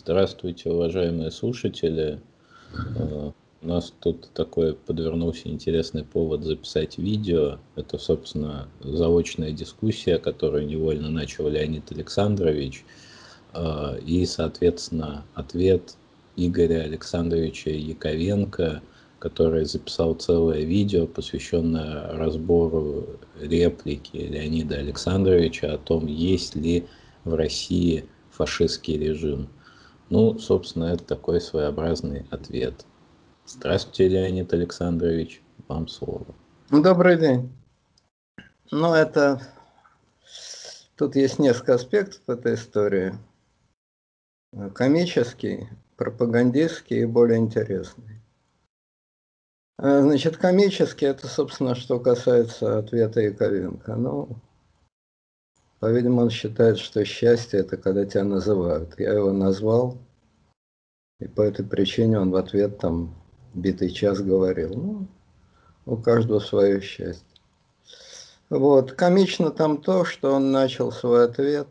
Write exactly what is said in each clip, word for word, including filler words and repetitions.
Здравствуйте, уважаемые слушатели. Э, У нас тут такой подвернулся интересный повод записать видео. Это, собственно, заочная дискуссия, которую невольно начал Леонид Александрович. Э, И, соответственно, ответ Игоря Александровича Яковенко, который записал целое видео, посвященное разбору реплики Леонида Александровича о том, есть ли в России фашистский режим. Ну, собственно, это такой своеобразный ответ. Здравствуйте, Леонид Александрович, вам слово. Добрый день. Ну, это... Тут есть несколько аспектов этой истории. Комический, пропагандистский и более интересный. Значит, комический, это, собственно, что касается ответа Яковенко. Ну, по-видимому, он считает, что счастье – это когда тебя называют. Я его назвал, и по этой причине он в ответ там битый час говорил. Ну, у каждого свое счастье. Вот. Комично там то, что он начал свой ответ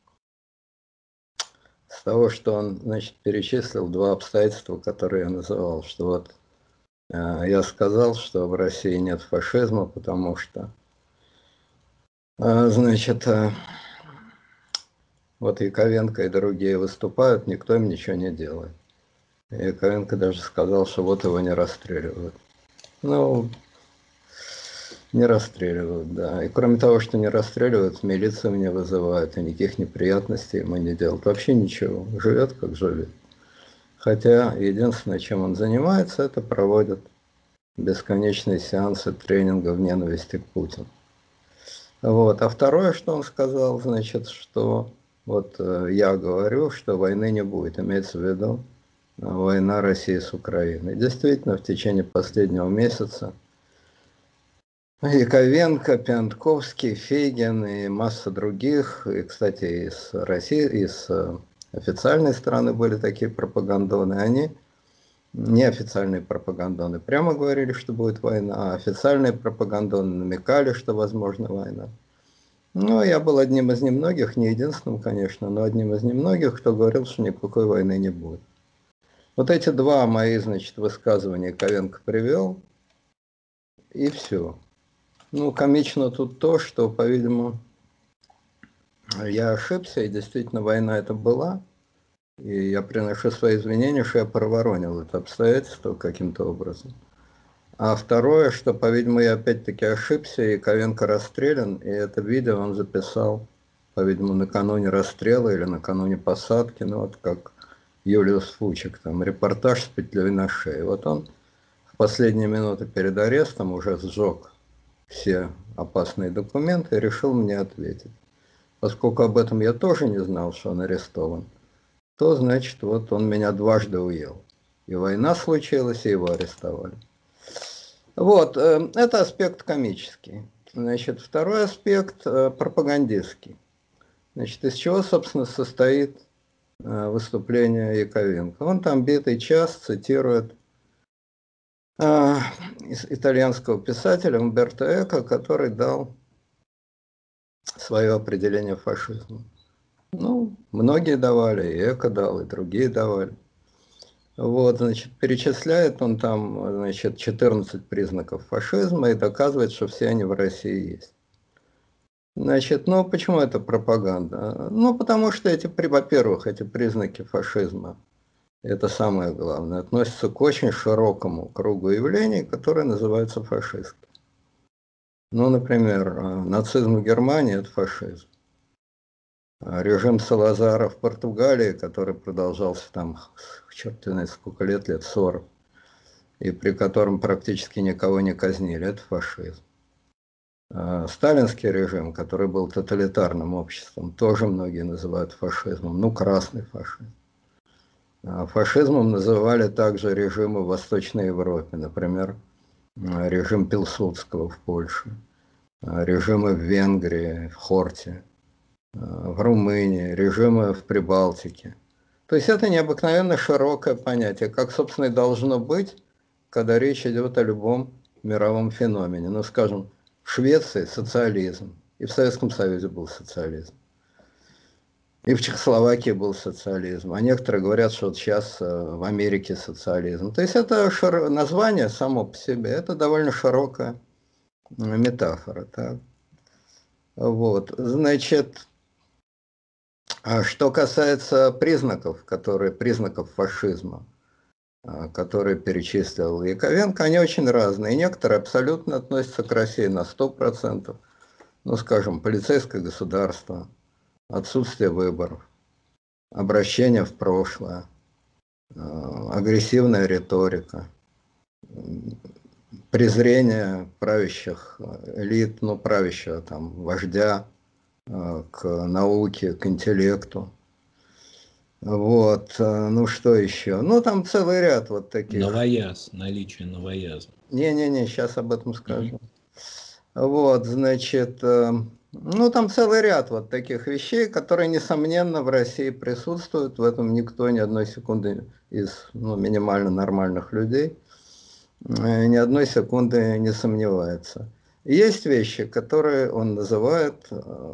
с того, что он, значит, перечислил два обстоятельства, которые я называл, что вот э, я сказал, что в России нет фашизма, потому что, э, значит, э, вот Яковенко и другие выступают, никто им ничего не делает. И Яковенко даже сказал, что вот его не расстреливают. Ну, не расстреливают, да. И кроме того, что не расстреливают, милицию мне вызывают, и никаких неприятностей ему не делают. Вообще ничего. Живет, как живет. Хотя единственное, чем он занимается, это проводит бесконечные сеансы тренингов ненависти к Путину. Вот. А второе, что он сказал, значит, что вот э, я говорю, что войны не будет. Имеется в виду э, война России с Украиной. Действительно, в течение последнего месяца Яковенко, Пятковский, Фейгин и масса других, и, кстати, из России, из официальной страны были такие пропагандоны, они, неофициальные пропагандоны, прямо говорили, что будет война, а официальные пропагандоны намекали, что возможна война. Ну, я был одним из немногих, не единственным, конечно, но одним из немногих, кто говорил, что никакой войны не будет. Вот эти два мои, значит, высказывания Яковенко привел, и все. Ну, комично тут то, что, по-видимому, я ошибся, и действительно война это была. И я приношу свои извинения, что я проворонил это обстоятельство каким-то образом. А второе, что, по-видимому, я опять-таки ошибся, и Яковенко расстрелян, и это видео он записал, по-видимому, накануне расстрела или накануне посадки, ну вот как Юлиус Фучик, там репортаж с петлей на шее. Вот он в последние минуты перед арестом уже сжег все опасные документы и решил мне ответить. Поскольку об этом я тоже не знал, что он арестован, то, значит, вот он меня дважды уел. И война случилась, и его арестовали. Вот, это аспект комический. Значит, второй аспект пропагандистский. Значит, из чего, собственно, состоит выступление Яковенко? Он там битый час цитирует итальянского писателя Умберто Эко, который дал свое определение фашизма. Ну, многие давали, и Эко дал, и другие давали. Вот, значит, перечисляет он там, значит, четырнадцать признаков фашизма и доказывает, что все они в России есть. Значит, ну, почему это пропаганда? Ну, потому что эти, во-первых, эти признаки фашизма, это самое главное, относятся к очень широкому кругу явлений, которые называются фашистскими. Ну, например, нацизм в Германии – это фашизм. Режим Салазара в Португалии, который продолжался там, черт знает сколько лет, лет сорок, и при котором практически никого не казнили, это фашизм. Сталинский режим, который был тоталитарным обществом, тоже многие называют фашизмом, ну, красный фашизм. Фашизмом называли также режимы в Восточной Европе, например, режим Пилсудского в Польше, режимы в Венгрии, в Хорте, в Румынии, режимы в Прибалтике. То есть это необыкновенно широкое понятие, как, собственно, и должно быть, когда речь идет о любом мировом феномене. Ну, скажем, в Швеции социализм, и в Советском Союзе был социализм. И в Чехословакии был социализм, а некоторые говорят, что вот сейчас в Америке социализм. То есть это широ... название само по себе, это довольно широкая метафора. Так? Вот, значит, а что касается признаков, которые, признаков фашизма, которые перечислил Яковенко, они очень разные. И некоторые абсолютно относятся к России на сто процентов. Ну, скажем, полицейское государство, отсутствие выборов, обращение в прошлое, агрессивная риторика, презрение правящих элит, ну, правящего там вождя к науке, к интеллекту. Вот, ну что еще? Ну, там целый ряд вот таких. Новояз, наличие новояза. Не-не-не, сейчас об этом скажу. Угу. Вот, значит, ну, там целый ряд вот таких вещей, которые, несомненно, в России присутствуют. В этом никто ни одной секунды из ну, минимально нормальных людей ни одной секунды не сомневается. Есть вещи, которые он называет,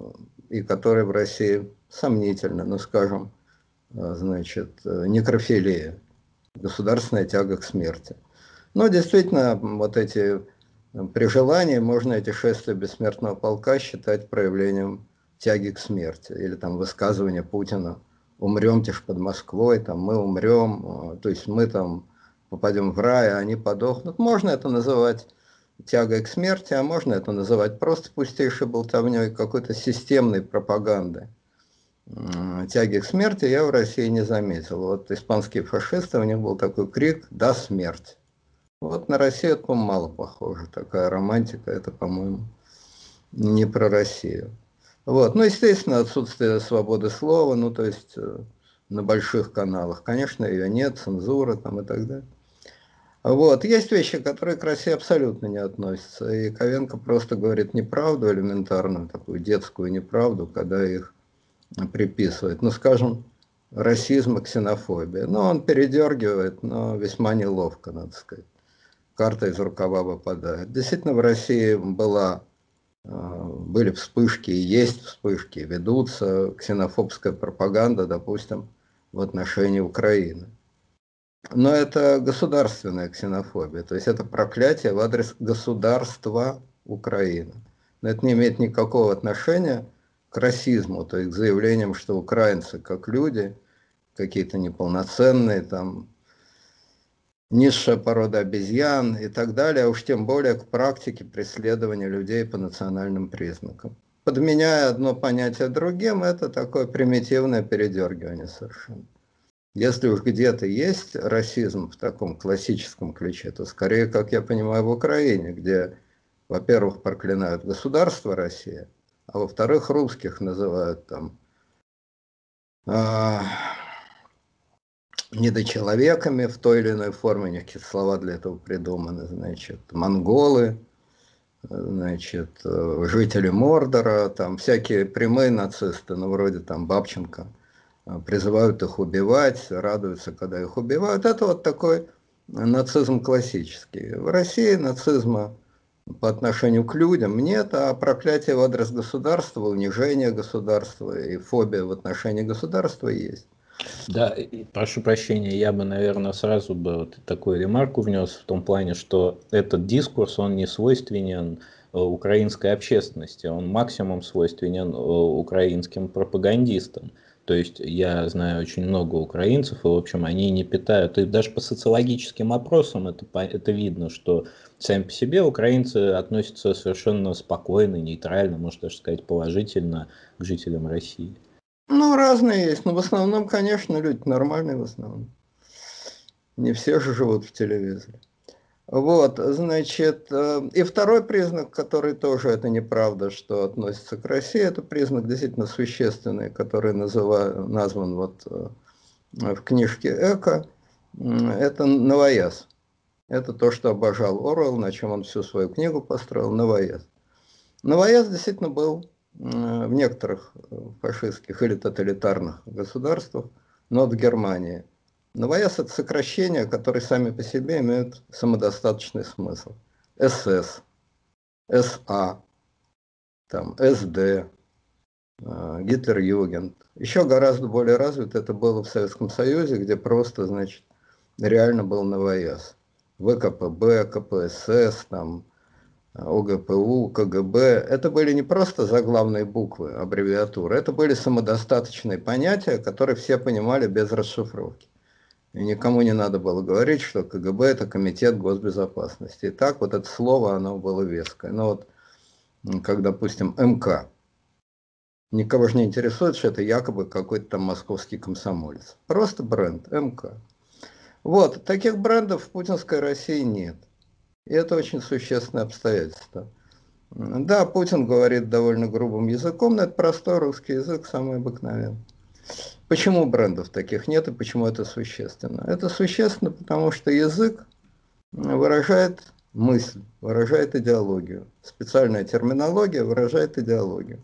и которые в России сомнительны, ну, скажем, значит, некрофилия, государственная тяга к смерти. Но действительно, вот эти, при желании, можно эти шествия бессмертного полка считать проявлением тяги к смерти. Или там высказывание Путина «умремте ж под Москвой», там «мы умрем», то есть мы там попадем в рай, а они подохнут. Можно это называть тягой к смерти, а можно это называть просто пустейшей болтовней, какой-то системной пропагандой. Тяги к смерти я в России не заметил. Вот испанские фашисты, у них был такой крик «да, смерть». Вот на Россию это, по-моему, мало похоже. Такая романтика, это, по-моему, не про Россию. Вот. Ну, естественно, отсутствие свободы слова, ну, то есть на больших каналах, конечно, ее нет, цензура там и так далее. Вот. Есть вещи, которые к России абсолютно не относятся. И Яковенко просто говорит неправду элементарную, такую детскую неправду, когда их приписывает. Ну, скажем, расизм и ксенофобия. Ну, он передергивает, но весьма неловко, надо сказать. Карта из рукава выпадает. Действительно, в России была, были вспышки, и есть вспышки, ведутся ксенофобская пропаганда, допустим, в отношении Украины. Но это государственная ксенофобия, то есть это проклятие в адрес государства Украины. Но это не имеет никакого отношения к расизму, то есть к заявлениям, что украинцы как люди, какие-то неполноценные, там, низшая порода обезьян и так далее, а уж тем более к практике преследования людей по национальным признакам. Подменяя одно понятие другим, это такое примитивное передергивание совершенно. Если уж где-то есть расизм в таком классическом ключе, то скорее, как я понимаю, в Украине, где, во-первых, проклинают государство Россия, а во-вторых, русских называют там э, недочеловеками в той или иной форме, у них какие-то слова для этого придуманы, значит, монголы, значит, жители Мордора, там всякие прямые нацисты, ну, вроде там Бабченко, призывают их убивать, радуются, когда их убивают. Это вот такой нацизм классический. В России нацизма по отношению к людям нет, а проклятие в адрес государства, унижение государства и фобия в отношении государства есть. Да, прошу прощения, я бы, наверное, сразу бы вот такую ремарку внес в том плане, что этот дискурс, он не свойственен украинской общественности, он максимум свойственен украинским пропагандистам. То есть я знаю очень много украинцев, и, в общем, они не питают, и даже по социологическим опросам это, это видно, что сами по себе украинцы относятся совершенно спокойно, нейтрально, можно даже сказать, положительно к жителям России. Ну, разные есть, но в основном, конечно, люди нормальные в основном. Не все же живут в телевизоре. Вот, значит, и второй признак, который тоже это неправда, что относится к России, это признак действительно существенный, который называю, назван вот в книжке Эко, это новояз. Это то, что обожал Оруэлл, на чем он всю свою книгу построил, новояз. Новояз действительно был в некоторых фашистских или тоталитарных государствах, но в Германии. Новояз – это сокращения, которые сами по себе имеют самодостаточный смысл. СС, СА, там, СД, Гитлер-Югенд. Еще гораздо более развит это было в Советском Союзе, где просто, значит, реально был новояз. ВКПБ, КПСС, там, ОГПУ, КГБ. Это были не просто заглавные буквы, аббревиатуры, это были самодостаточные понятия, которые все понимали без расшифровки. И никому не надо было говорить, что КГБ – это Комитет госбезопасности. И так вот это слово, оно было веское. Но вот, как, допустим, МК. Никого же не интересует, что это якобы какой-то там московский комсомолец. Просто бренд, МК. Вот, таких брендов в путинской России нет. И это очень существенное обстоятельство. Да, Путин говорит довольно грубым языком, но это простой русский язык, самый обыкновенный. Почему брендов таких нет и почему это существенно? Это существенно, потому что язык выражает мысль, выражает идеологию. Специальная терминология выражает идеологию.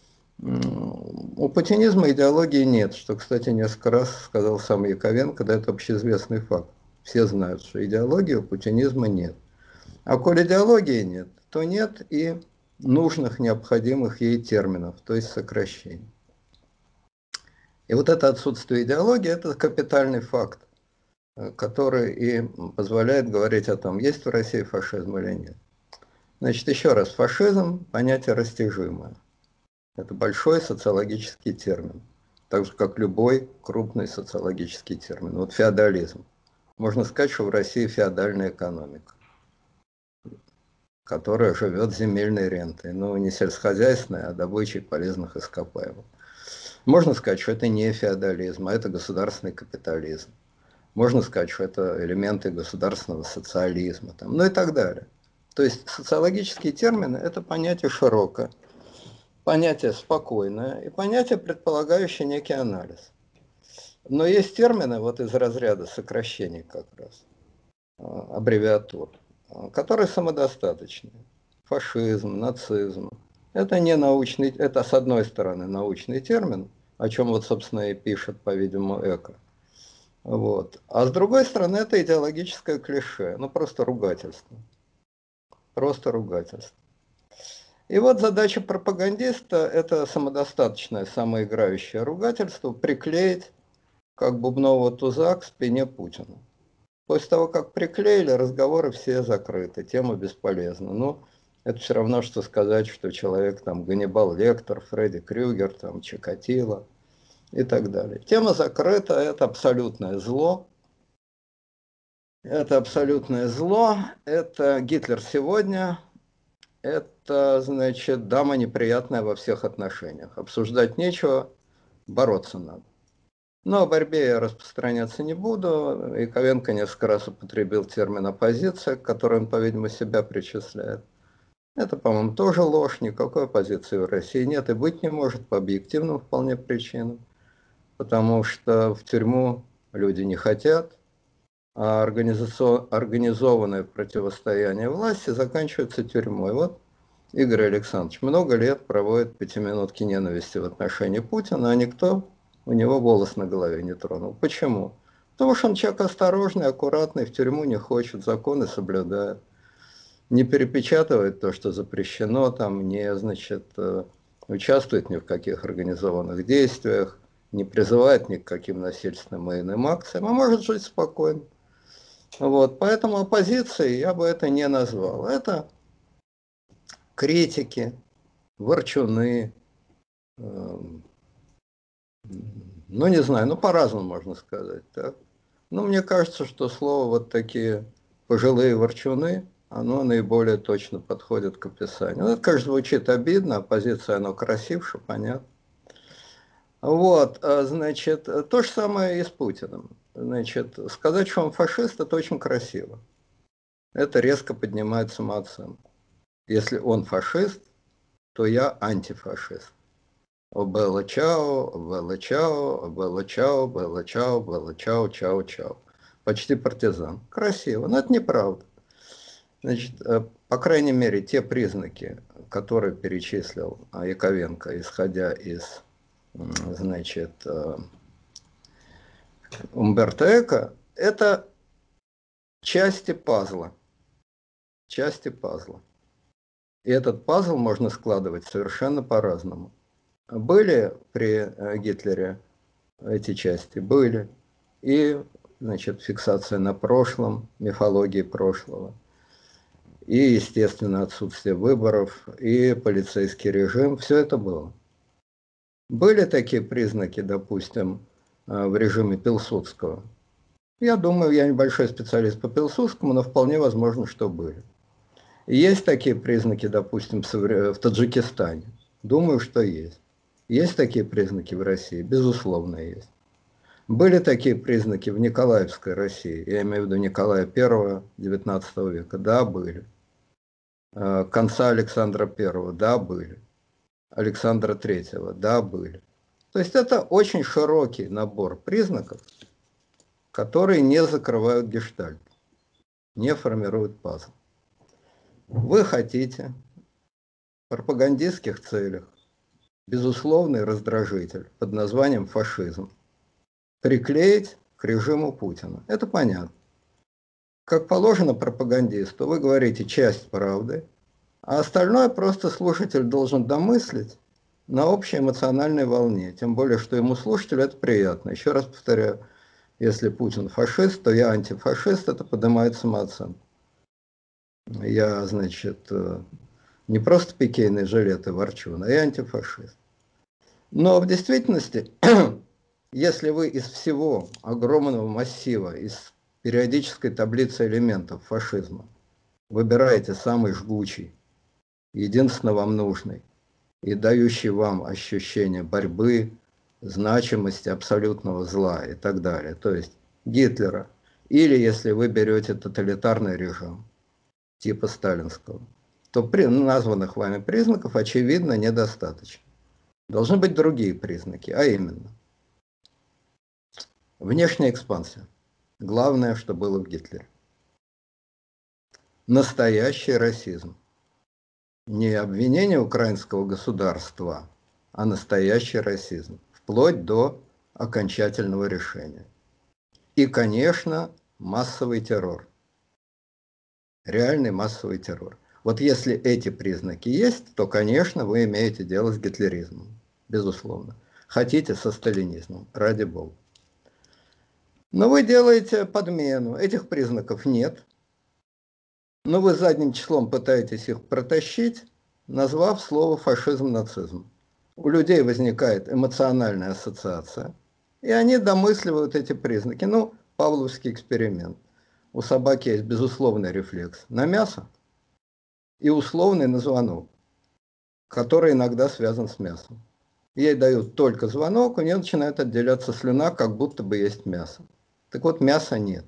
У путинизма идеологии нет, что, кстати, несколько раз сказал сам Яковенко, да, это общеизвестный факт. Все знают, что идеологии у путинизма нет. А коль идеологии нет, то нет и нужных, необходимых ей терминов, то есть сокращений. И вот это отсутствие идеологии – это капитальный факт, который и позволяет говорить о том, есть в России фашизм или нет. Значит, еще раз, фашизм – понятие растяжимое. Это большой социологический термин, так же, как любой крупный социологический термин. Вот феодализм. Можно сказать, что в России феодальная экономика, которая живет земельной рентой, но не сельскохозяйственной, а добычей полезных ископаемых. Можно сказать, что это не феодализм, а это государственный капитализм. Можно сказать, что это элементы государственного социализма, там, ну и так далее. То есть социологические термины – это понятие широкое, понятие спокойное и понятие, предполагающее некий анализ. Но есть термины вот из разряда сокращений как раз, аббревиатур, которые самодостаточны. Фашизм, нацизм. Это не научный, это с одной стороны научный термин, о чем вот, собственно, и пишет, по-видимому, Эко. Вот. А с другой стороны, это идеологическое клише, ну просто ругательство. Просто ругательство. И вот задача пропагандиста – это самодостаточное, самоиграющее ругательство приклеить как бубнового туза к спине Путина. После того, как приклеили, разговоры все закрыты, тема бесполезна. Но это все равно, что сказать, что человек там Ганнибал Лектор, Фредди Крюгер, там Чикатило и так далее. Тема закрыта, это абсолютное зло. Это абсолютное зло, это Гитлер сегодня, это, значит, дама неприятная во всех отношениях. Обсуждать нечего, бороться надо. Но о борьбе я распространяться не буду. Яковенко несколько раз употребил термин «оппозиция», к которой он, по-видимому, себя причисляет. Это, по-моему, тоже ложь. Никакой оппозиции в России нет и быть не может по объективным вполне причинам. Потому что в тюрьму люди не хотят, а организованное противостояние власти заканчивается тюрьмой. Вот Игорь Александрович много лет проводит пятиминутки ненависти в отношении Путина, а никто у него волос на голове не тронул. Почему? Потому что он человек осторожный, аккуратный, в тюрьму не хочет, законы соблюдает. Не перепечатывает то, что запрещено, там, не, значит, участвует ни в каких организованных действиях, не призывает ни к каким насильственным и иным акциям, а может жить спокойно. Вот, поэтому оппозицией я бы это не назвал. Это критики, ворчуны, э, ну не знаю, ну по-разному можно сказать. Так? Но мне кажется, что слово вот такие пожилые ворчуны, оно наиболее точно подходит к описанию. Ну, это, конечно, звучит обидно, оппозиция, оно красивше, понятно. Вот, значит, то же самое и с Путиным. Значит, сказать, что он фашист, это очень красиво. Это резко поднимает самооценку. Если он фашист, то я антифашист. Белла чао, Белла чао, Белла чао, Белла чао, Белла чао, чао, чао. Почти партизан. Красиво, но это неправда. Значит, по крайней мере, те признаки, которые перечислил Яковенко, исходя из, значит, Умберто Эко, это части пазла. Части пазла. И этот пазл можно складывать совершенно по-разному. Были при Гитлере эти части? Были. И, значит, фиксация на прошлом, мифологии прошлого. И, естественно, отсутствие выборов, и полицейский режим. Все это было. Были такие признаки, допустим, в режиме Пилсудского? Я думаю, я небольшой специалист по Пилсудскому, но вполне возможно, что были. Есть такие признаки, допустим, в Таджикистане? Думаю, что есть. Есть такие признаки в России? Безусловно, есть. Были такие признаки в Николаевской России? Я имею в виду Николая Первого, девятнадцатого века? Да, были. Конца Александра Первого? Да, были. Александра Третьего? Да, были. То есть это очень широкий набор признаков, которые не закрывают гештальт, не формируют пазл. Вы хотите в пропагандистских целях безусловный раздражитель под названием фашизм приклеить к режиму Путина. Это понятно. Как положено пропагандисту, вы говорите часть правды, а остальное просто слушатель должен домыслить на общей эмоциональной волне. Тем более, что ему слушателю это приятно. Еще раз повторяю, если Путин фашист, то я антифашист, это поднимает самооценку. Я, значит, не просто пикейный жилет и ворчун, а я антифашист. Но в действительности, если вы из всего огромного массива, из периодической таблицы элементов фашизма выбираете самый жгучий, единственно вам нужный и дающий вам ощущение борьбы, значимости абсолютного зла и так далее, то есть Гитлера, или если вы берете тоталитарный режим типа сталинского, то при названных вами признаков очевидно недостаточно. Должны быть другие признаки, а именно внешняя экспансия. Главное, что было в Гитлере. Настоящий расизм. Не обвинение украинского государства, а настоящий расизм. Вплоть до окончательного решения. И, конечно, массовый террор. Реальный массовый террор. Вот если эти признаки есть, то, конечно, вы имеете дело с гитлеризмом. Безусловно. Хотите со сталинизмом, ради бога. Но вы делаете подмену. Этих признаков нет. Но вы задним числом пытаетесь их протащить, назвав слово фашизм-нацизм. У людей возникает эмоциональная ассоциация, и они домысливают эти признаки. Ну, павловский эксперимент. У собаки есть безусловный рефлекс на мясо и условный на звонок, который иногда связан с мясом. Ей дают только звонок, у нее начинает отделяться слюна, как будто бы есть мясо. Так вот, мяса нет.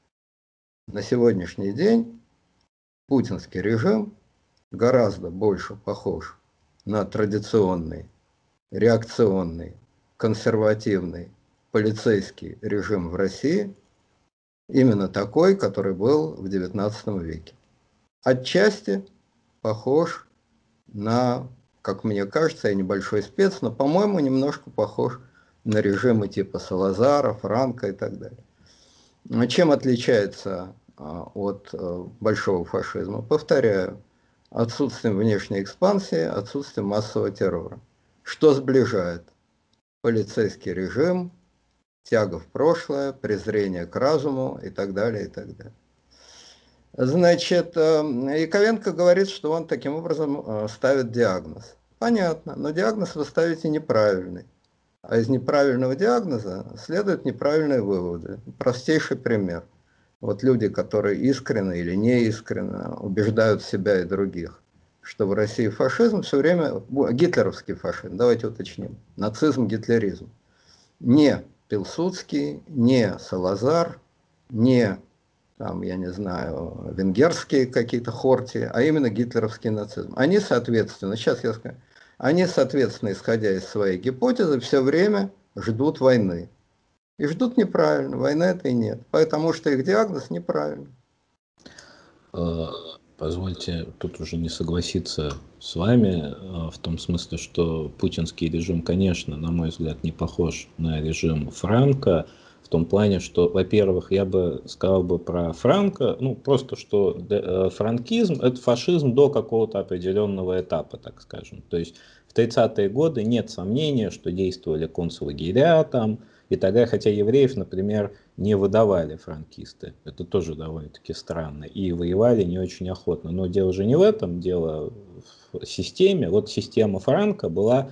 На сегодняшний день путинский режим гораздо больше похож на традиционный, реакционный, консервативный полицейский режим в России, именно такой, который был в девятнадцатом веке. Отчасти похож на, как мне кажется, я небольшой спец, но, по-моему, немножко похож на режимы типа Салазара, Франко и так далее. Чем отличается от большого фашизма? Повторяю, отсутствием внешней экспансии, отсутствием массового террора. Что сближает? Полицейский режим, тяга в прошлое, презрение к разуму и так далее, и так далее. Значит, Яковенко говорит, что он таким образом ставит диагноз. Понятно, но диагноз вы ставите неправильный. А из неправильного диагноза следуют неправильные выводы. Простейший пример. Вот люди, которые искренне или неискренне убеждают себя и других, что в России фашизм все время, гитлеровский фашизм, давайте уточним, нацизм, гитлеризм. Не Пилсудский, не Салазар, не, там, я не знаю, венгерские какие-то хорти, а именно гитлеровский нацизм. Они, соответственно, сейчас я скажу, они, соответственно, исходя из своей гипотезы, все время ждут войны. И ждут неправильно, войны этой нет, потому что их диагноз неправильный. Позвольте тут уже не согласиться с вами, в том смысле, что путинский режим, конечно, на мой взгляд, не похож на режим Франко, в том плане, что, во-первых, я бы сказал бы про Франко, ну, просто, что франкизм – это фашизм до какого-то определенного этапа, так скажем. То есть в тридцатые годы нет сомнения, что действовали концлагеря там и так далее, хотя евреев, например, не выдавали франкисты. Это тоже довольно-таки странно. И воевали не очень охотно. Но дело же не в этом, дело в системе. Вот система Франко была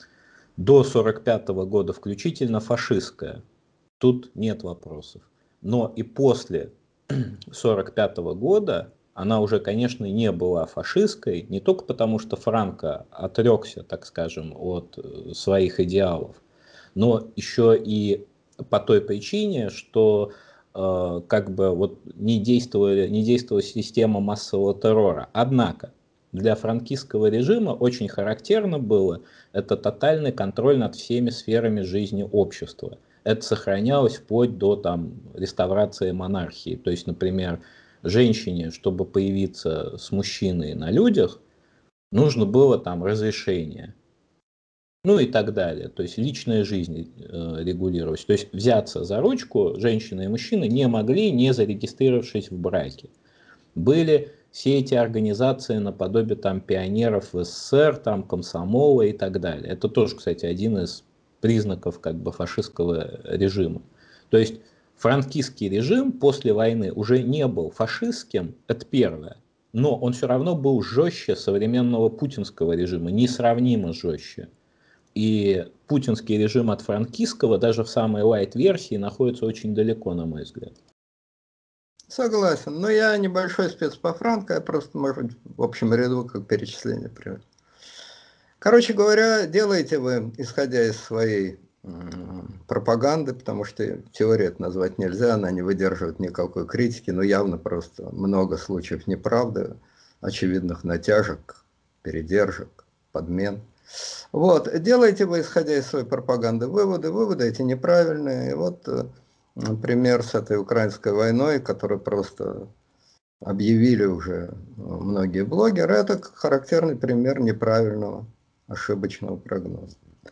до сорок пятого года включительно фашистская. Тут нет вопросов. Но и после сорок пятого года она уже, конечно, не была фашистской, не только потому, что Франко отрекся, так скажем, от своих идеалов, но еще и по той причине, что э, как бы вот не действовала, не действовала система массового террора. Однако для франкистского режима очень характерно было это тотальный контроль над всеми сферами жизни общества. Это сохранялось вплоть до там, реставрации монархии. То есть, например, женщине, чтобы появиться с мужчиной на людях, нужно было там разрешение. Ну и так далее. То есть личная жизнь э, регулировалась. То есть взяться за ручку женщина и мужчина не могли, не зарегистрировавшись в браке. Были все эти организации наподобие там пионеров в СССР, там комсомола и так далее. Это тоже, кстати, один из признаков как бы фашистского режима. То есть франкистский режим после войны уже не был фашистским, это первое, но он все равно был жестче современного путинского режима, несравнимо жестче. И путинский режим от франкистского даже в самой лайт-версии находится очень далеко, на мой взгляд. Согласен, но я небольшой спец по Франко, я просто, может быть, в общем ряду как перечисление приведу. Короче говоря, делаете вы, исходя из своей пропаганды, потому что теорию это назвать нельзя, она не выдерживает никакой критики, но явно просто много случаев неправды, очевидных натяжек, передержек, подмен. Вот, делаете вы, исходя из своей пропаганды, выводы, выводы эти неправильные. И вот пример с этой украинской войной, которую просто объявили уже многие блогеры, это характерный пример неправильного, ошибочного прогноза.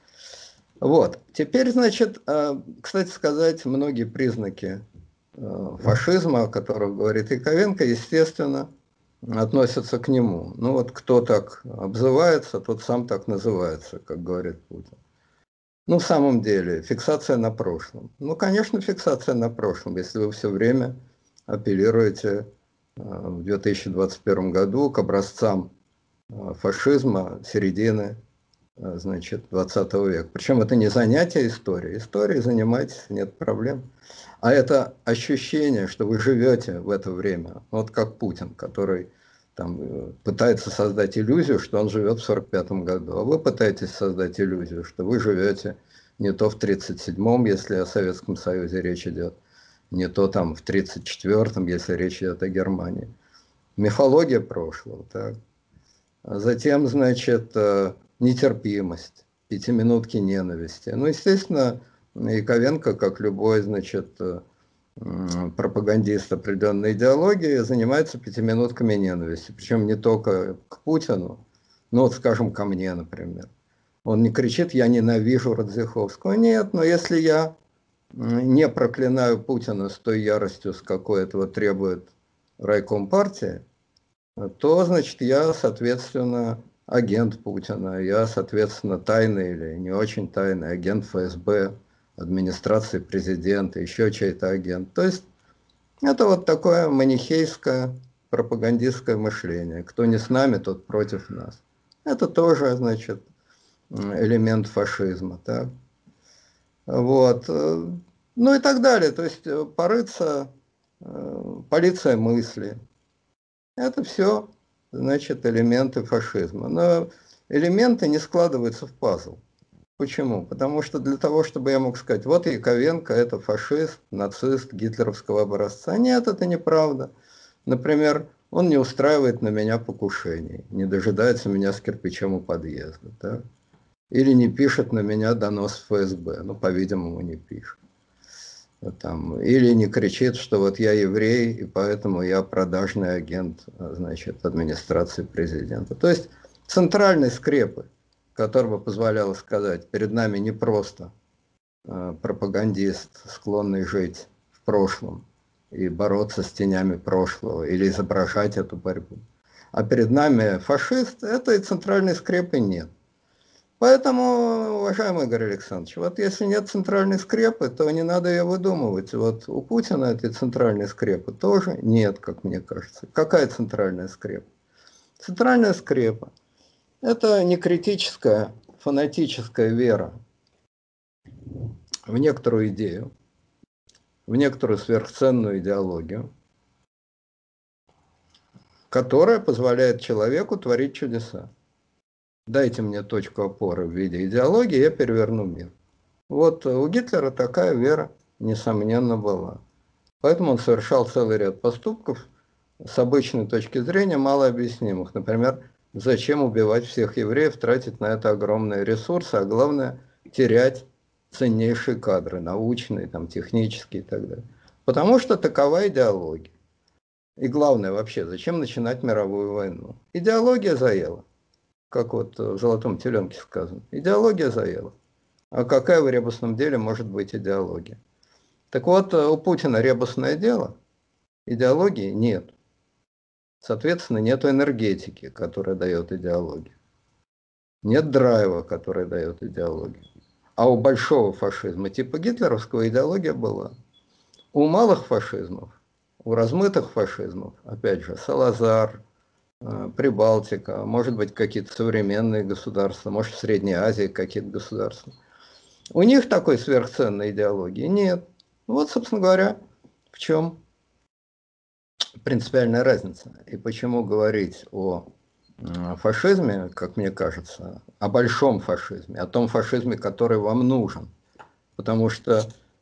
Вот, теперь, значит, кстати сказать, многие признаки фашизма, о которых говорит Яковенко, естественно, относятся к нему. Ну вот кто так обзывается, тот сам так называется, как говорит Путин. Ну, в самом деле, фиксация на прошлом. Ну, конечно, фиксация на прошлом, если вы все время апеллируете в две тысячи двадцать первом году к образцам фашизма середины, значит, двадцатого века. Причем это не занятие историей. Историей занимайтесь, нет проблем. А это ощущение, что вы живете в это время. Вот как Путин, который там пытается создать иллюзию, что он живет в сорок пятом году. А вы пытаетесь создать иллюзию, что вы живете не то в тридцать седьмом, если о Советском Союзе речь идет, не то там в тридцать четвёртом, если речь идет о Германии. Мифология прошлого. Так. А затем, значит, нетерпимость, пятиминутки ненависти. Ну, естественно, Яковенко, как любой, значит, пропагандист определенной идеологии, занимается пятиминутками ненависти. Причем не только к Путину, но вот, скажем, ко мне, например. Он не кричит: я ненавижу Радзиховского. Нет, но если я не проклинаю Путина с той яростью, с какой этого требует райком партии, то, значит, я, соответственно, агент Путина, я, соответственно, тайный или не очень тайный агент ФСБ, администрации президента, еще чей-то агент. То есть это вот такое манихейское пропагандистское мышление. Кто не с нами, тот против нас. Это тоже, значит, элемент фашизма. Так? Вот. Ну и так далее. То есть порыться, полиция мысли. Это все, значит, элементы фашизма. Но элементы не складываются в пазл. Почему? Потому что для того, чтобы я мог сказать, вот Яковенко это фашист, нацист, гитлеровского образца. Нет, это неправда. Например, он не устраивает на меня покушений, не дожидается меня с кирпичом у подъезда. Да? Или не пишет на меня донос в ФСБ. Ну, по-видимому, не пишет. Там, или не кричит, что вот я еврей, и поэтому я продажный агент, значит, администрации президента. То есть центральной скрепы, которая бы позволяла сказать, перед нами не просто э, пропагандист, склонный жить в прошлом и бороться с тенями прошлого, или изображать эту борьбу, а перед нами фашист, этой центральной скрепы нет. Поэтому, уважаемый Игорь Александрович, вот если нет центральной скрепы, то не надо ее выдумывать. Вот у Путина этой центральной скрепы тоже нет, как мне кажется. Какая центральная скрепа? Центральная скрепа – это не критическая, фанатическая вера в некоторую идею, в некоторую сверхценную идеологию, которая позволяет человеку творить чудеса. Дайте мне точку опоры в виде идеологии, я переверну мир. Вот у Гитлера такая вера, несомненно, была. Поэтому он совершал целый ряд поступков с обычной точки зрения малообъяснимых. Например, зачем убивать всех евреев, тратить на это огромные ресурсы, а главное, терять ценнейшие кадры, научные, там, технические и так далее. Потому что такова идеология. И главное вообще, зачем начинать мировую войну? Идеология заела. Как вот в «Золотом теленке» сказано. Идеология заела. А какая в ребусном деле может быть идеология? Так вот, у Путина ребусное дело, идеологии нет. Соответственно, нет энергетики, которая дает идеологию. Нет драйва, который дает идеологию. А у большого фашизма типа гитлеровского идеология была. У малых фашизмов, у размытых фашизмов, опять же, Салазар, Прибалтика, может быть, какие-то современные государства, может, в Средней Азии какие-то государства. У них такой сверхценной идеологии нет. Вот, собственно говоря, в чем принципиальная разница. И почему говорить о фашизме, как мне кажется, о большом фашизме, о том фашизме, который вам нужен. Потому что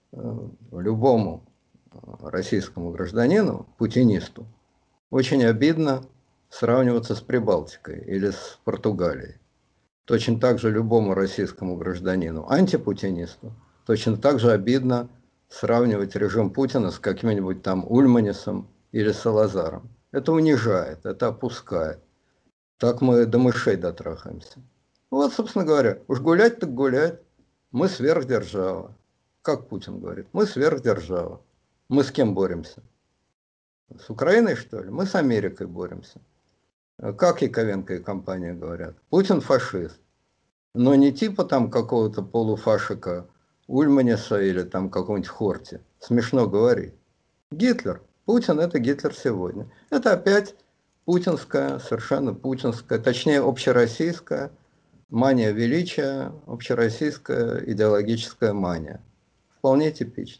любому российскому гражданину, путинисту, очень обидно сравниваться с Прибалтикой или с Португалией. Точно так же любому российскому гражданину, антипутинисту, точно так же обидно сравнивать режим Путина с каким-нибудь там Ульманисом или Салазаром. Это унижает, это опускает. Так мы до мышей дотрахаемся. Вот, собственно говоря, уж гулять так гулять. Мы сверхдержава. Как Путин говорит, мы сверхдержава. Мы с кем боремся? С Украиной, что ли? Мы с Америкой боремся. Как Яковенко и компания говорят? Путин фашист. Но не типа там какого-то полуфашика Ульманиса или там какого-нибудь Хорти. Смешно говорить. Гитлер. Путин – это Гитлер сегодня. Это опять путинская, совершенно путинская, точнее общероссийская мания величия, общероссийская идеологическая мания. Вполне типично.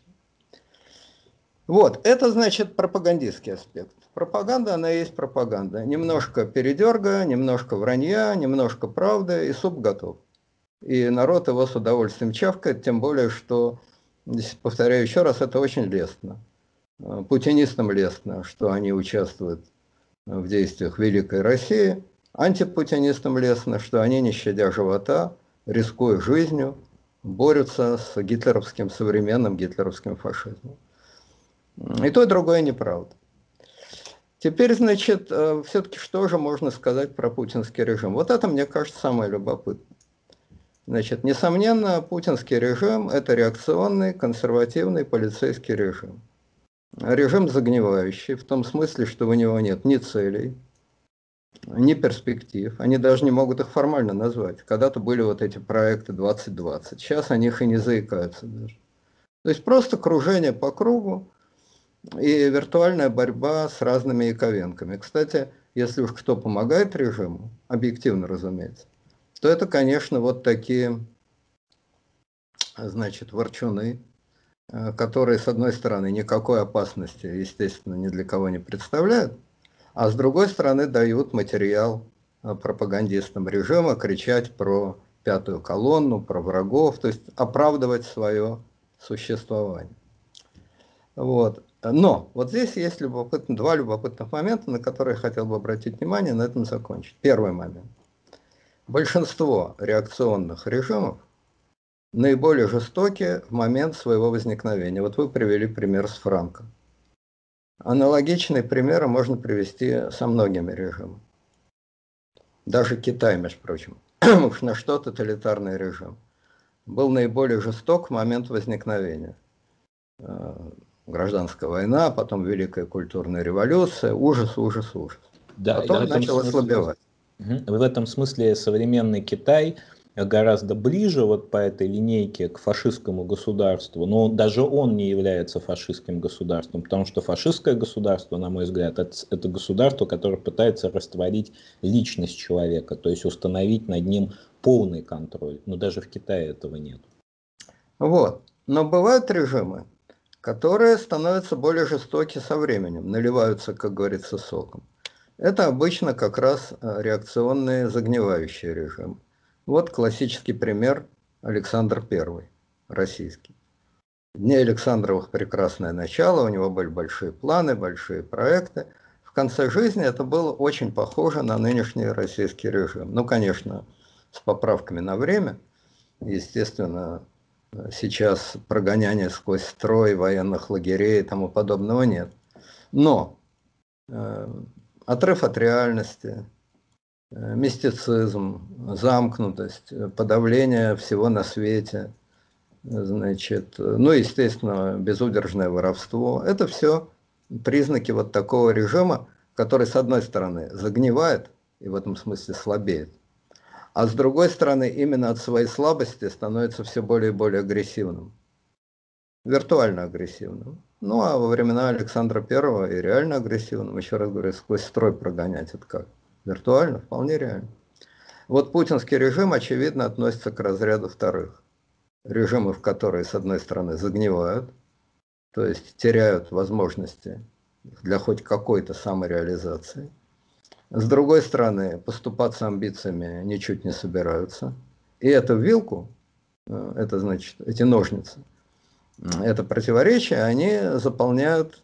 Вот, это значит пропагандистский аспект. Пропаганда, она и есть пропаганда. Немножко передерга, немножко вранья, немножко правды, и суп готов. И народ его с удовольствием чавкает, тем более, что, повторяю еще раз, это очень лестно. Путинистам лестно, что они участвуют в действиях Великой России. Антипутинистам лестно, что они, не щадя живота, рискуя жизнью, борются с гитлеровским, современным гитлеровским фашизмом. И то, и другое неправда. Теперь, значит, все-таки что же можно сказать про путинский режим? Вот это, мне кажется, самое любопытное. Значит, несомненно, путинский режим – это реакционный, консервативный полицейский режим. Режим загнивающий, в том смысле, что у него нет ни целей, ни перспектив. Они даже не могут их формально назвать. Когда-то были вот эти проекты двадцать двадцать, сейчас о них и не заикаются даже. То есть просто кружение по кругу и виртуальная борьба с разными яковенками. Кстати, если уж кто помогает режиму, объективно, разумеется, то это, конечно, вот такие, значит, ворчуны, которые, с одной стороны, никакой опасности, естественно, ни для кого не представляют, а с другой стороны, дают материал пропагандистам режима кричать про пятую колонну, про врагов, то есть оправдывать свое существование. Вот. Но вот здесь есть любопытно, два любопытных момента, на которые я хотел бы обратить внимание, на этом закончить. Первый момент. Большинство реакционных режимов наиболее жестокие в момент своего возникновения. Вот вы привели пример с Франко. Аналогичные примеры можно привести со многими режимами. Даже Китай, между прочим, уж на что тоталитарный режим, был наиболее жесток в момент возникновения. Гражданская война, потом Великая культурная революция, ужас, ужас, ужас. Да, потом в этом начал смысле, ослабевать. в этом смысле современный Китай гораздо ближе вот по этой линейке к фашистскому государству, но даже он не является фашистским государством, потому что фашистское государство, на мой взгляд, это, это государство, которое пытается растворить личность человека, то есть установить над ним полный контроль, но даже в Китае этого нет. Вот. Но бывают режимы, которые становятся более жестоки со временем, наливаются, как говорится, соком. Это обычно как раз реакционные загнивающие режимы. Вот классический пример Александр Первый, российский. В дни Александровых прекрасное начало, у него были большие планы, большие проекты. В конце жизни это было очень похоже на нынешний российский режим. Ну, конечно, с поправками на время. Естественно, сейчас прогоняния сквозь строй военных лагерей и тому подобного нет. Но э, отрыв от реальности, э, мистицизм, замкнутость, подавление всего на свете, значит, ну, естественно, безудержное воровство. Это все признаки вот такого режима, который, с одной стороны, загнивает и в этом смысле слабеет, а с другой стороны, именно от своей слабости становится все более и более агрессивным. Виртуально агрессивным. Ну, а во времена Александра Первого и реально агрессивным, еще раз говорю, сквозь строй прогонять это как? Виртуально? Вполне реально. Вот путинский режим, очевидно, относится к разряду вторых. Режимов, которые, с одной стороны, загнивают, то есть теряют возможности для хоть какой-то самореализации. С другой стороны, поступаться амбициями ничуть не собираются. И эту вилку, это значит, эти ножницы, это противоречие, они заполняют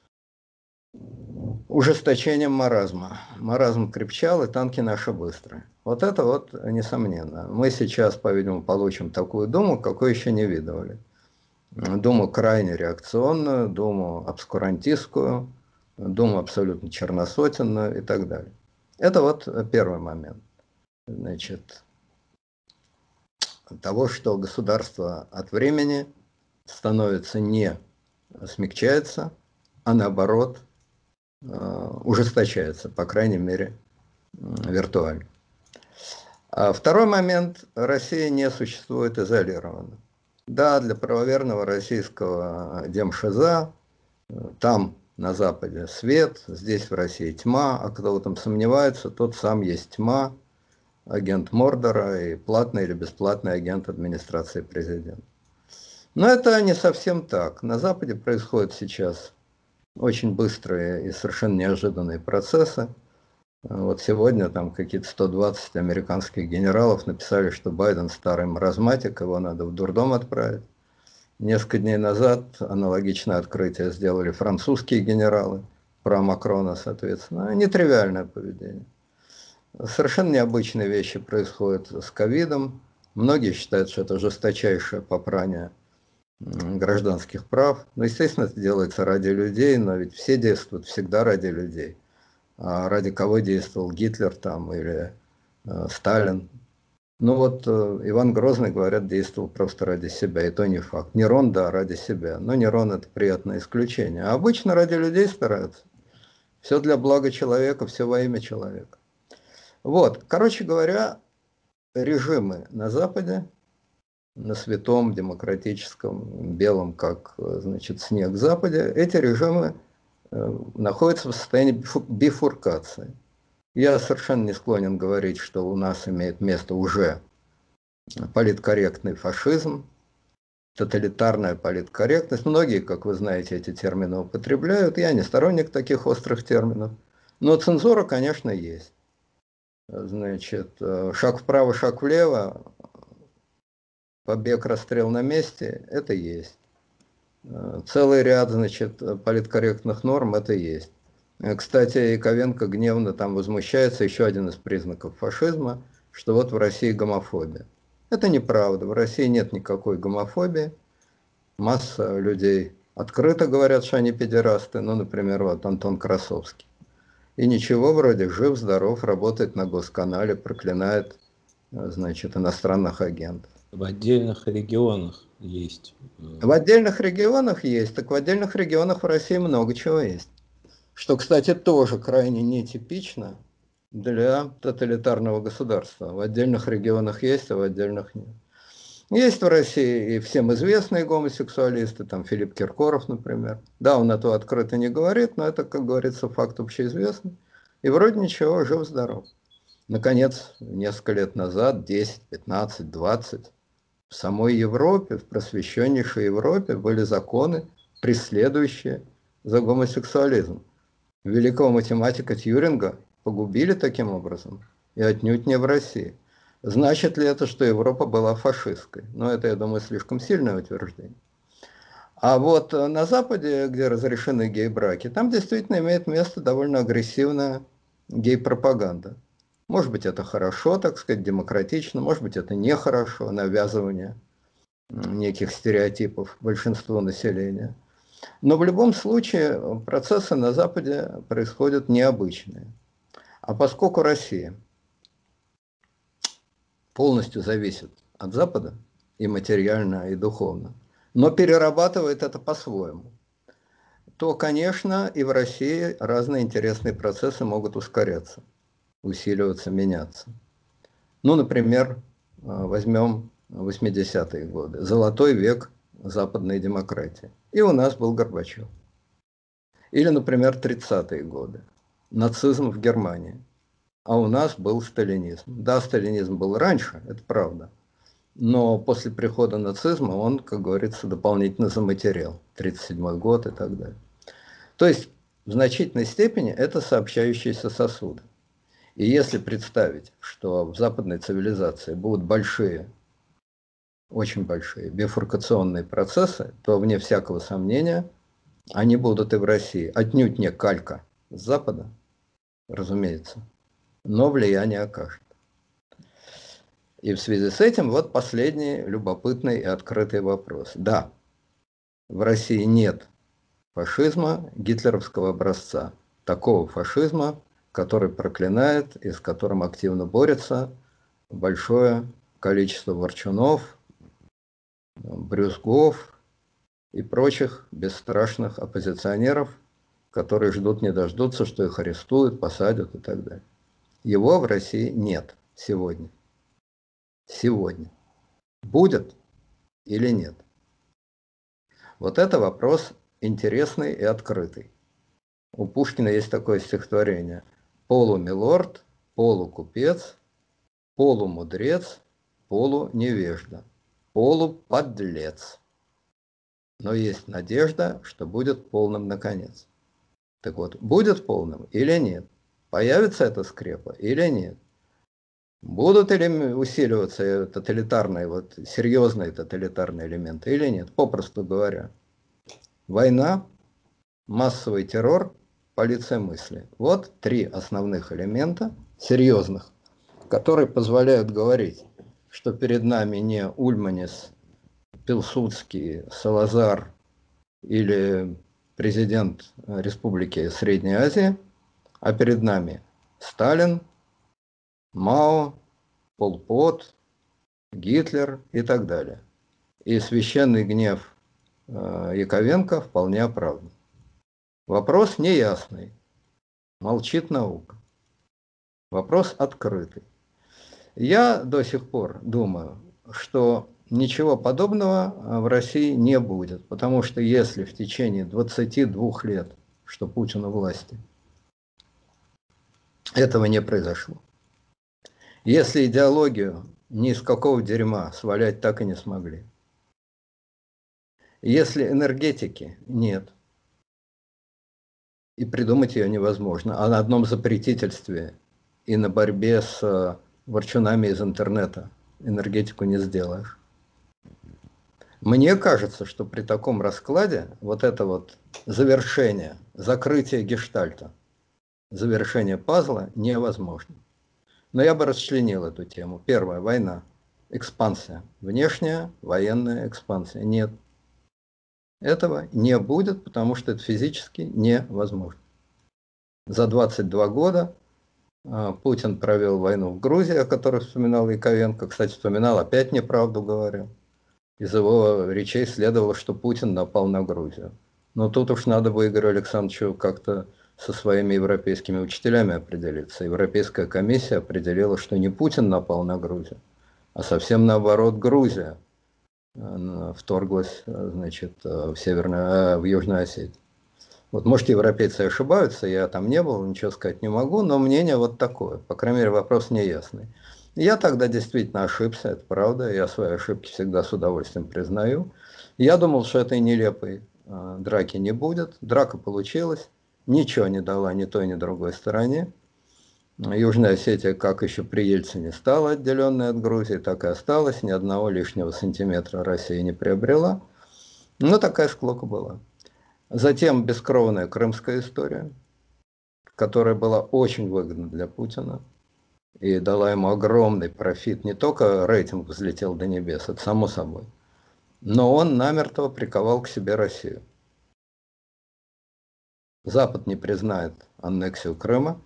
ужесточением маразма. Маразм крепчал, и танки наши быстрые. Вот это вот несомненно. Мы сейчас, по-видимому, получим такую Думу, какой еще не видывали. Думу крайне реакционную, Думу обскурантистскую, Думу абсолютно черносотенную и так далее. Это вот первый момент. Значит, того, что государство от времени становится не смягчается, а наоборот ужесточается, по крайней мере, виртуально. А второй момент. Россия не существует изолированно. Да, для правоверного российского демшиза там на Западе свет, здесь в России тьма, а кто в этом сомневается, тот сам есть тьма, агент Мордора и платный или бесплатный агент администрации президента. Но это не совсем так. На Западе происходят сейчас очень быстрые и совершенно неожиданные процессы. Вот сегодня там какие-то сто двадцать американских генералов написали, что Байден старый маразматик, его надо в дурдом отправить. Несколько дней назад аналогичное открытие сделали французские генералы, про Макрона, соответственно. Нетривиальное поведение. Совершенно необычные вещи происходят с ковидом. Многие считают, что это жесточайшее попрание гражданских прав. Ну, естественно, это делается ради людей, но ведь все действуют всегда ради людей. А ради кого действовал Гитлер там или э, Сталин? Ну вот э, Иван Грозный, говорят, действовал просто ради себя, и то не факт. Нерон, да, ради себя, но Нерон это приятное исключение. А обычно ради людей стараются. Все для блага человека, все во имя человека. Вот, короче говоря, режимы на Западе, на святом, демократическом, белом, как, значит, снег Западе, эти режимы э, находятся в состоянии бифуркации. Я совершенно не склонен говорить, что у нас имеет место уже политкорректный фашизм, тоталитарная политкорректность. Многие, как вы знаете, эти термины употребляют. Я не сторонник таких острых терминов. Но цензура, конечно, есть. Значит, шаг вправо, шаг влево, побег, расстрел на месте, это есть. Целый ряд, значит, политкорректных норм, это есть. Кстати, Яковенко гневно там возмущается, еще один из признаков фашизма, что вот в России гомофобия. Это неправда, в России нет никакой гомофобии. Масса людей открыто говорят, что они педерасты, ну, например, вот Антон Красовский. И ничего, вроде жив, здоров, работает на Госканале, проклинает, значит, иностранных агентов. В отдельных регионах есть. В отдельных регионах есть, так в отдельных регионах в России много чего есть. Что, кстати, тоже крайне нетипично для тоталитарного государства. В отдельных регионах есть, а в отдельных нет. Есть в России и всем известные гомосексуалисты, там Филипп Киркоров, например. Да, он это открыто не говорит, но это, как говорится, факт общеизвестный. И вроде ничего, жив-здоров. Наконец, несколько лет назад, десять, пятнадцать, двадцать, в самой Европе, в просвещеннейшей Европе были законы, преследующие за гомосексуализм. Великого математика Тьюринга погубили таким образом, и отнюдь не в России. Значит ли это, что Европа была фашистской? Ну, это, я думаю, слишком сильное утверждение. А вот на Западе, где разрешены гей-браки, там действительно имеет место довольно агрессивная гей-пропаганда. Может быть, это хорошо, так сказать, демократично, может быть, это нехорошо, навязывание неких стереотипов большинству населения. Но в любом случае процессы на Западе происходят необычные. А поскольку Россия полностью зависит от Запада и материально, и духовно, но перерабатывает это по-своему, то, конечно, и в России разные интересные процессы могут ускоряться, усиливаться, меняться. Ну, например, возьмем восьмидесятые годы, золотой век западной демократии. И у нас был Горбачев. Или, например, тридцатые годы, нацизм в Германии. А у нас был сталинизм. Да, сталинизм был раньше, это правда. Но после прихода нацизма он, как говорится, дополнительно заматерел. тридцать седьмой год и так далее. То есть в значительной степени это сообщающиеся сосуды. И если представить, что в западной цивилизации будут большие, очень большие бифуркационные процессы, то, вне всякого сомнения, они будут и в России. Отнюдь не калька с Запада, разумеется, но влияние окажет. И в связи с этим вот последний любопытный и открытый вопрос. Да, в России нет фашизма гитлеровского образца, такого фашизма, который проклинает и с которым активно борется большое количество ворчунов, брюзгов и прочих бесстрашных оппозиционеров, которые ждут не дождутся, что их арестуют, посадят и так далее. Его в России нет сегодня. Сегодня. Будет или нет? Вот это вопрос интересный и открытый. У Пушкина есть такое стихотворение: полумилорд, полукупец, полумудрец, полуневежда, полуподлец. Но есть надежда, что будет полным наконец. Так вот, будет полным или нет? Появится эта скрепа или нет? Будут ли усиливаться тоталитарные, вот, серьезные тоталитарные элементы или нет? Попросту говоря, война, массовый террор, полиция мысли. Вот три основных элемента, серьезных, которые позволяют говорить, что перед нами не Ульманис, Пилсудский, Салазар или президент Республики Средней Азии, а перед нами Сталин, Мао, Пол Пот, Гитлер и так далее. И священный гнев Яковенко вполне оправдан. Вопрос неясный, молчит наука. Вопрос открытый. Я до сих пор думаю, что ничего подобного в России не будет, потому что если в течение двадцати двух лет, что Путин у власти, этого не произошло, если идеологию ни из какого дерьма свалять так и не смогли, если энергетики нет, и придумать ее невозможно, а на одном запретительстве и на борьбе с ворчунами из интернета энергетику не сделаешь. Мне кажется, что при таком раскладе вот это вот завершение, закрытие гештальта, завершение пазла невозможно. Но я бы расчленил эту тему. Первое, война, экспансия, внешняя военная экспансия. Нет, этого не будет, потому что это физически невозможно. За двадцать два года Путин провел войну в Грузии, о которой вспоминал Яковенко. Кстати, вспоминал, опять неправду говорил. Из его речей следовало, что Путин напал на Грузию. Но тут уж надо бы Игорю Александровичу как-то со своими европейскими учителями определиться. Европейская комиссия определила, что не Путин напал на Грузию, а совсем наоборот Грузия вторглась, значит, в, Северную, в Южную Осетию. Вот, может, европейцы ошибаются, я там не был, ничего сказать не могу, но мнение вот такое, по крайней мере, вопрос неясный. Я тогда действительно ошибся, это правда, я свои ошибки всегда с удовольствием признаю. Я думал, что этой нелепой э, драки не будет, драка получилась, ничего не дала ни той, ни другой стороне. Южная Осетия, как еще при Ельцине, стала отделенной от Грузии, так и осталась, ни одного лишнего сантиметра Россия не приобрела, но такая склока была. Затем бескровная крымская история, которая была очень выгодна для Путина и дала ему огромный профит. Не только рейтинг взлетел до небес, это само собой, но он намертво приковал к себе Россию. Запад не признает аннексию Крыма.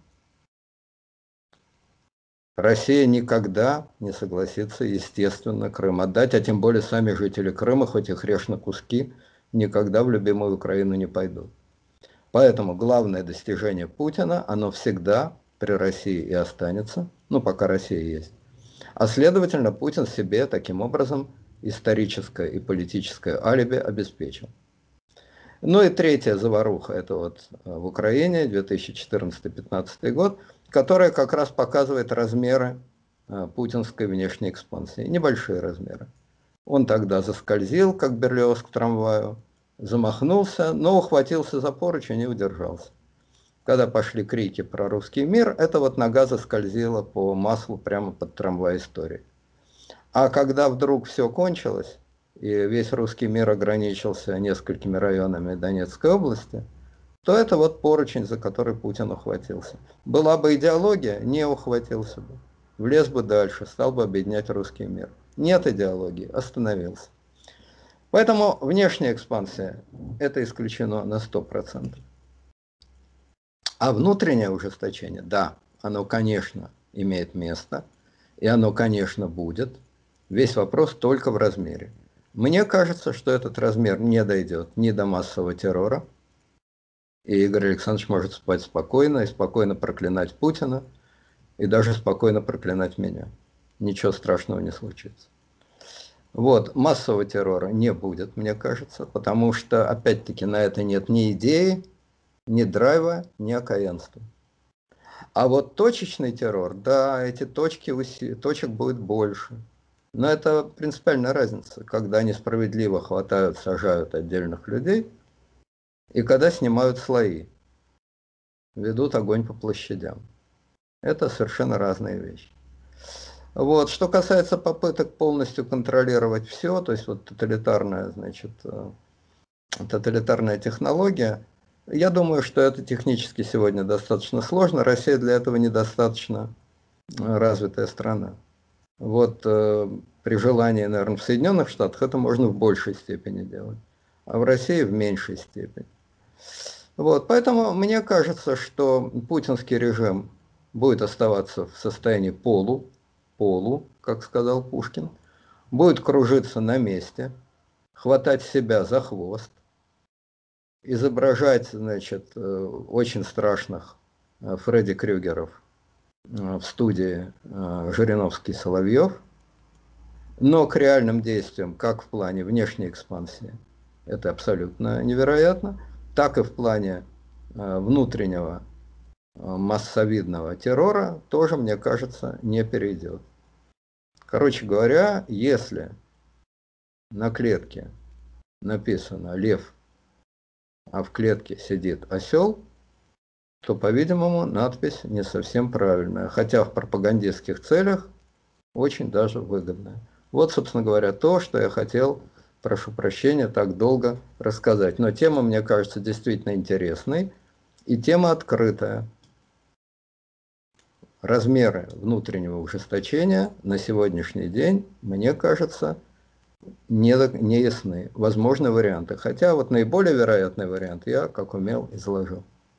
Россия никогда не согласится, естественно, Крым отдать, а тем более сами жители Крыма, хоть их режь на куски, никогда в любимую Украину не пойдут. Поэтому главное достижение Путина, оно всегда при России и останется, ну пока Россия есть. А следовательно, Путин себе таким образом историческое и политическое алиби обеспечил. Ну и третья заваруха, это вот в Украине, две тысячи четырнадцатый — две тысячи пятнадцатый год, которая как раз показывает размеры путинской внешней экспансии, небольшие размеры. Он тогда заскользил, как Берлиоз к трамваю, замахнулся, но ухватился за поручень и удержался. Когда пошли крики про русский мир, эта вот нога заскользила по маслу прямо под трамвай истории. А когда вдруг все кончилось, и весь русский мир ограничился несколькими районами Донецкой области, то это вот поручень, за который Путин ухватился. Была бы идеология, не ухватился бы. Влез бы дальше, стал бы объединять русский мир. Нет идеологии, остановился. Поэтому внешняя экспансия – это исключено на сто процентов. А внутреннее ужесточение, да, оно, конечно, имеет место, и оно, конечно, будет. Весь вопрос только в размере. Мне кажется, что этот размер не дойдет ни до массового террора, и Игорь Александрович может спать спокойно и спокойно проклинать Путина, и даже спокойно проклинать меня. Ничего страшного не случится. Вот, массового террора не будет, мне кажется, потому что, опять-таки, на это нет ни идеи, ни драйва, ни окаянства. А вот точечный террор, да, эти точки, точек будет больше. Но это принципиальная разница, когда несправедливо хватают, сажают отдельных людей, и когда снимают слои, ведут огонь по площадям. Это совершенно разные вещи. Вот. Что касается попыток полностью контролировать все, то есть вот тоталитарная, значит, тоталитарная технология, я думаю, что это технически сегодня достаточно сложно. Россия для этого недостаточно развитая страна. Вот э, при желании, наверное, в Соединенных Штатах это можно в большей степени делать, а в России в меньшей степени. Вот, поэтому мне кажется, что путинский режим будет оставаться в состоянии полу, полу, как сказал Пушкин, будет кружиться на месте, хватать себя за хвост, изображать, значит, очень страшных Фредди Крюгеров в студии Жириновский-Соловьев, но к реальным действиям, как в плане внешней экспансии, это абсолютно невероятно, так и в плане внутреннего массовидного террора тоже, мне кажется, не перейдет. Короче говоря, если на клетке написано «лев», а в клетке сидит осел, то, по-видимому, надпись не совсем правильная, хотя в пропагандистских целях очень даже выгодная. Вот, собственно говоря, то, что я хотел, прошу прощения, так долго рассказать. Но тема, мне кажется, действительно интересной, и тема открытая. Размеры внутреннего ужесточения на сегодняшний день, мне кажется, не, не ясны. Возможны варианты. Хотя вот наиболее вероятный вариант я, как умел, изложил.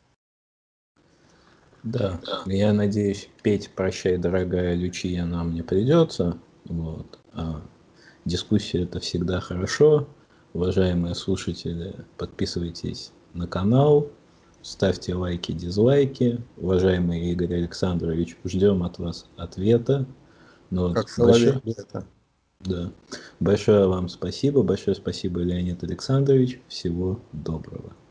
Да, я надеюсь, петь «Прощай, дорогая Лючия» нам не придется. Вот. А дискуссия — это всегда хорошо. Уважаемые слушатели, подписывайтесь на канал, ставьте лайки, дизлайки. Уважаемый Игорь Александрович, ждем от вас ответа. Но Как соловей большое, лето. да, большое вам спасибо. Большое спасибо, Леонид Александрович. Всего доброго.